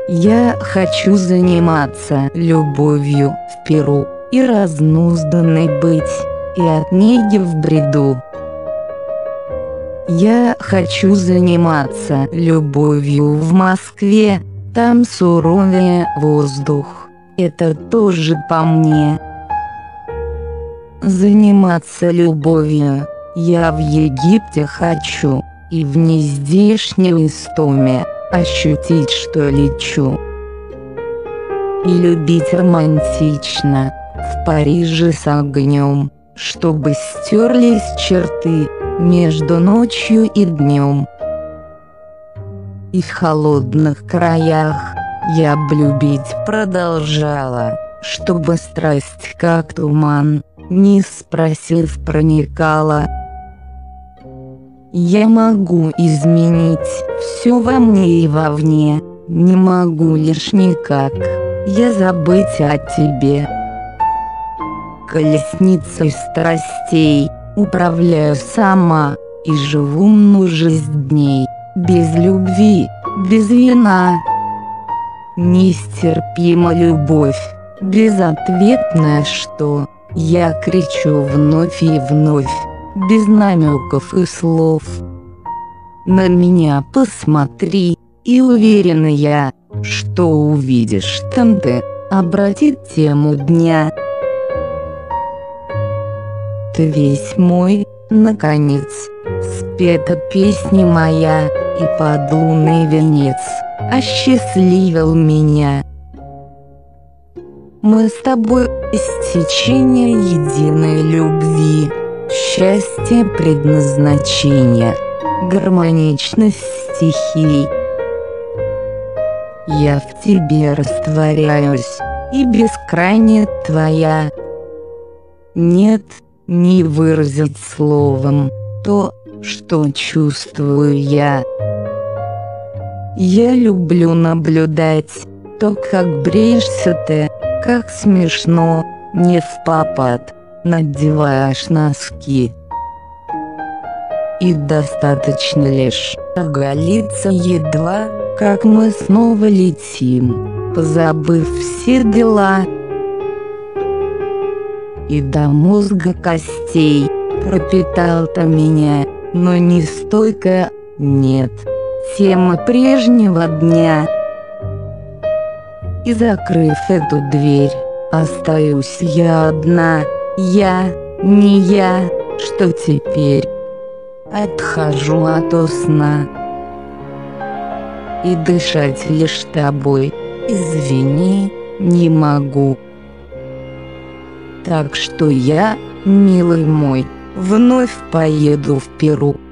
Я хочу заниматься любовью в Перу и разнузданной быть, и от неги в бреду. Я хочу заниматься любовью в Москве, там суровее воздух, это тоже по мне. Заниматься любовью я в Египте хочу, и в нездешней истоме ощутить, что лечу. И любить романтично, в Париже с огнем, чтобы стерлись черты между ночью и днем. И в холодных краях я б любить продолжала, чтобы страсть как туман, не спросив, проникала. Я могу изменить все во мне и вовне, не могу лишь никак я забыть о тебе. Колесницей страстей управляю сама и живу множество дней, без любви, без вина. Нестерпима любовь, безответная, что я кричу вновь и вновь, без намеков и слов. На меня посмотри, и уверена я, что увидишь там ты, обратит тему дня. Ты весь мой, наконец, спета песня моя, и подлунный венец осчастливил меня. Мы с тобой стечение единой любви, счастье предназначения, гармоничность стихий. Я в тебе растворяюсь, и бескрайне твоя. Нет, не выразить словом то, что чувствую я. Я люблю наблюдать то, как бреешься ты, как смешно, не впопад, надеваешь носки. И достаточно лишь оголиться едва, как мы снова летим, позабыв все дела. И до мозга костей пропитал ты меня, но не стойко, нет, тема прежнего дня. И закрыв эту дверь, остаюсь я одна, я, не я, что теперь? Отхожу от сна. И дышать лишь тобой, извини, не могу. Так что я, милый мой, вновь поеду в Перу.